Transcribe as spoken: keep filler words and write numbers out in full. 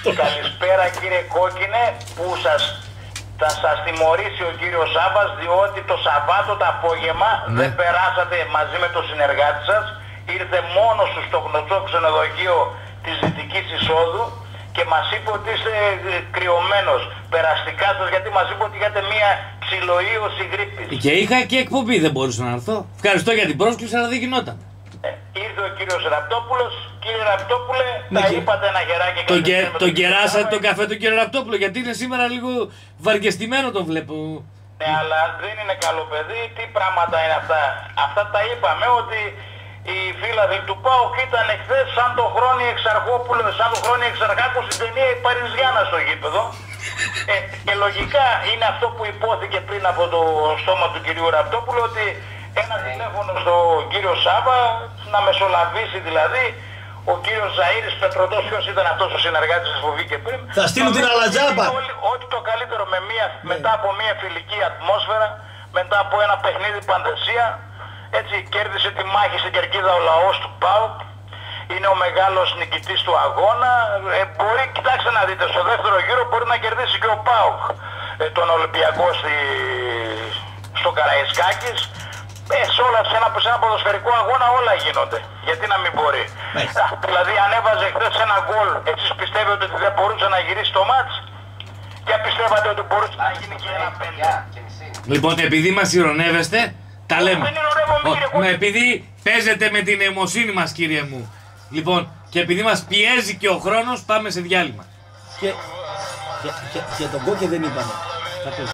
Καλησπέρα κύριε Κόκκινε, που σας, θα σας τιμωρήσει ο κύριος Σάββας, διότι το Σαββάτο το απόγευμα ναι. δεν περάσατε μαζί με τον συνεργάτη σας, ήρθε μόνος του στο γνωστό ξενοδοχείο της Δυτικής Εισόδου και μας είπε ότι είστε κρυωμένος, περαστικά σας, γιατί μας είπε ότι είχατε μία ψιλοίωση γρίπης. Και είχα και εκπομπή, δεν μπορούσα να έρθω. Ευχαριστώ για την πρόσκληση, αλλά δεν γινόταν. Ε, ήρθε ο κύριος Ραπτόπουλος. Κύριε Ραπτόπουλε, ναι, τα και... είπατε ένα χεράκι. Τον, και, τον κεράσατε τον καφέ του κύριου Ραπτόπουλο, γιατί είναι σήμερα λίγο βαργεστημένο τον βλέπω. Ναι, αλλά δεν είναι καλό παιδί. Τι πράγματα είναι αυτά. Αυτά τα είπαμε ότι οι φίλαθλοι του ΠΑΟΚ ήταν εχθές σαν το Χρόνι Εξαρχόπουλο, σαν το Χρόνι Εξαρχάκο στην ταινία η Παριζιάνα στο γήπεδο. Ε, και λογικά είναι αυτό που υπόθηκε πριν από το στόμα του κυρίου Ραπτόπουλου, ότι ένα τηλέφωνο στον κύριο Σάβα, να μεσολαβήσει δηλαδή, ο κύριος Ζαΐρης Πετροδός, ποιος ήταν αυτός ο συνεργάτης που βγήκε πριν. Θα στείλουν την αλατζάπα. Ό,τι το καλύτερο με μια, ναι. μετά από μια φιλική ατμόσφαιρα, μετά από ένα παιχνίδι παντεσία, έτσι κέρδισε τη μάχη στην κερκίδα ο λαός του ΠΑΟΚ. Είναι ο μεγάλος νικητής του αγώνα. Ε, μπορεί, κοιτάξτε να δείτε, στο δεύτερο γύρο μπορεί να κερδίσει και ο ΠΑΟΚ ε, τον Ολυμπιακό στη, στο Καραϊσκάκης. Ε, σε, όλα, σε, ένα, σε ένα ποδοσφαιρικό αγώνα όλα γίνονται. Γιατί να μην μπορεί. Α, δηλαδή αν έβαζε χθες ένα γκολ, εσείς πιστεύετε ότι δεν μπορούσε να γυρίσει το μάτς? Και πιστεύατε ότι μπορούσε να γίνει και ένα πέντε? Λοιπόν, επειδή μας ειρωνεύεστε, τα λέμε. Ο, με, επειδή παίζετε με την αιμοσύνη μας, κύριε μου. Λοιπόν, και επειδή μας πιέζει και ο χρόνος, πάμε σε διάλειμμα. Και, και, και, και τον Κόκκι δεν είπαμε.